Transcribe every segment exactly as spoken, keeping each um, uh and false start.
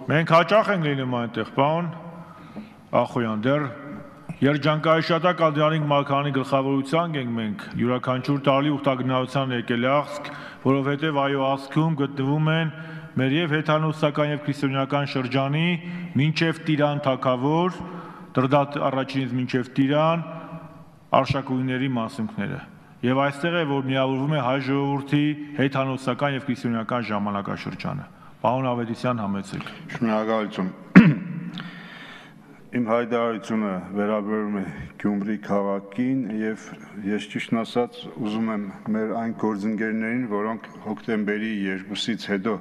Մենք հաճախ ենք լինում այնտեղ, պարոն Ախոյան, դեռ երջանկայիշատակ Ադրբեջանի Մականի գլխավորության ենք մենք յուրաքանչյուր տարի ուխտագնացության եկել աղսկ, որովհետև այո աղսկում գտնվում են մեր եւ հեթանոսական եւ քրիստոնեական շրջանի մինչեւ Տիրան թագավոր, Տրդատ առաջինից մինչեւ Տիրան արշակույնների մասունքները։ Եվ այստեղ է, որ միավորվում է հայ ժողովրդի հեթանոսական եւ քրիստոնեական ժամանակաշրջանը։ Պարոն Ավետիսյան, համեցեք։ Շնորհակալություն։ Իմ հայտարարությունը վերաբերում է Գյումրի քաղաքին եւ ես ճիշտն ասած ուզում եմ մեր այն գործընկերներին, որոնք հոկտեմբերի երկուսից հետո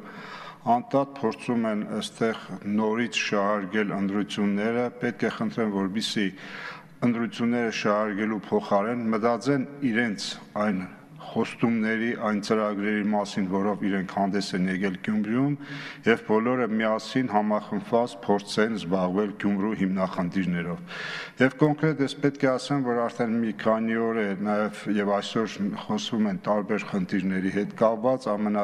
անդադ փորձում են այստեղ նորից շահարկել ընտրությունները, պետք է խնդրեմ, որպեսզի ընտրությունները շահարկելու փոխարեն մտածեն իրենց այն խոստումների, այն ծրագրերի մասին, որով իրենք հանդես են եկել Գյումրիում եւ բոլորը միասին համախմբված փորձեն զբաղվել Գյումրու հիմնախնդիրներով։ Եվ կոնկրետ ես պետք է ասեմ, որ արդեն մի քանի օր է նաեւ եւ այսօր խոսվում են տարբեր խնդիրների հետ կապված,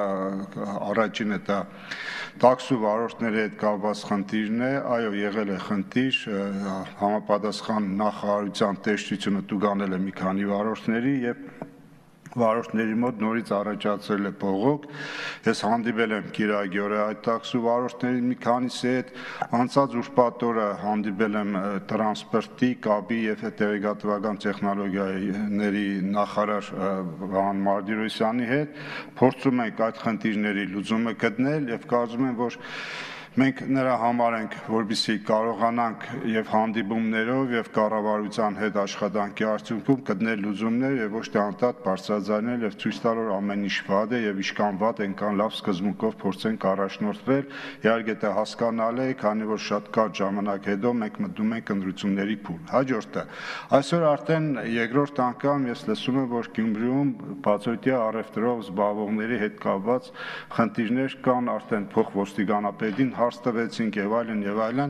ամենաառաջինը դա տաքսու վարորդների հետ կապված խնդիրն է, այո, եղել է խնդիր, համապատասխան նախարարության տեսչությունը տուգանել է մի քանի վարորդների եւ վարորդների մոտ նորից առաջացել է բողոք։ Ես հանդիպել եմ Կիրակի օրը այդ տաքսու վարորդների մի քանիսի հետ, անցած ուրբաթ օրը հանդիպել եմ տրանսպորտի, կապի եւ տեղեկատվական տեխնոլոգիաների նախարար Վահան Մարտիրոսյանի հետ, փորձում ենք այդ խնդիրների լուծումը գտնել եւ կարծում եմ, որ մենք նրա համար ենք, որպեսզի կարողանանք եւ հանդիպումներով եւ կառավարության հետ աշխատանքի արդյունքում գտնել լուծումներ եւ ոչ թե անդադ բարձրաձայնել եւ ցույց տալ, որ ամեն ինչ վատ է եւ ինչքան վատ այնքան լավ սկզբունքով փորձենք առաջնորդվել։ Իհարկե դա հասկանալի է, քանի որ շատ կարճ ժամանակ հետո մենք մտնում ենք ընտրությունների փուլ։ Հաջորդը այսօր արդեն երկրորդ անգամ ես լսում եմ, որ Գյումրիում բացօթյա առևտրով զբաղվողների հետ կապված խնդիրներ կան, արդեն փոխոստիկանապետին հարց տվեցինք եւ այլն եւ այլն։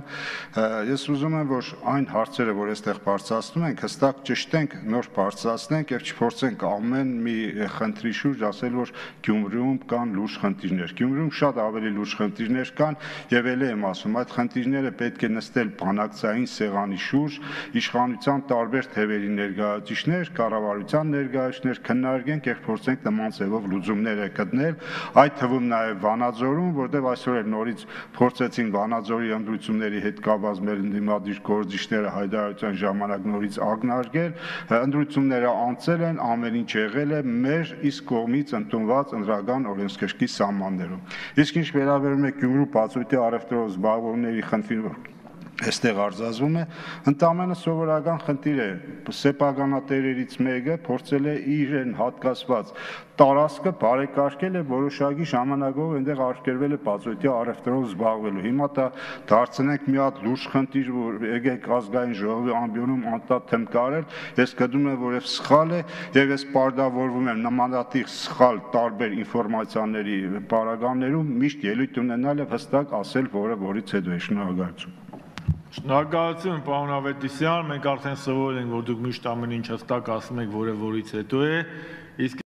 Ես ուզում եմ, որ այն հարցերը, որ այստեղ բարձրացնում ենք, հստակ ճշտենք, նոր բարձրացնենք եւ չփորձենք ամեն մի խնդրի շուրջ ասել, որ Գյումրիում կան լուրջ խնդիրներ։ Գյումրիում շատ ավելի լուրջ խնդիրներ կան եւ ելի եմ ասում, այդ խնդիրները պետք է նստել բանակցային սեղանի շուրջ, իշխանության տարբեր թևերի ներկայացուցիչներ, կառավարության ներկայացուցիչներ քննարկենք եւ փորձենք նման ձևով լուծումներ գտնել, այդ թվում նաեւ Վանաձորում, որտեղ այսօր էլ նորից փորձեցին Վանաձորի ընտրությունների հետ կապված մեր ընդդիմադիր գործիչները հայտարարության ժամանակ նորից ակնարկել, ընտրությունները անցել են, ամեն ինչ եղել է մեր իսկ կողմից ընդունված ընտրական օրենսգրքի սահմաններում։ Իսկ ինչ վերաբերում է Գյումրու բացօթյա առևտրով զբաղվողների խնդրին, այստեղ արձազվում է, ընդամենը սովորական խնդիր է, սեփականատերերից մեկը փորձել է իրեն հատկացված տարածքը բարեկարգել է որոշակի ժամանակով այնտեղ արկելվել է բացօթյա առևտրով զբաղվելու։ Հիմա դա դարձնենք մի հատ լուրջ խնդիր, որ եկեք ազգային ժողովի ամբիոնում անդադ թմկարել, ես գտնում եմ, որ եւ սխալ է եւ ես պարտավորվում եմ նմանատիպ սխալ տարբեր ինֆորմացիաների պարագաներում միշտ ելույթ ունենալ եւ հստակ ասել, որը որից հետո է։ Շնորհակալություն։ Շնորհակալություն, պարոն Ավետիսյան, մենք արդեն սովորել ենք, որ դուք միշտ ամեն ինչ հստակ ասում եք, որը որից հետո է, իսկ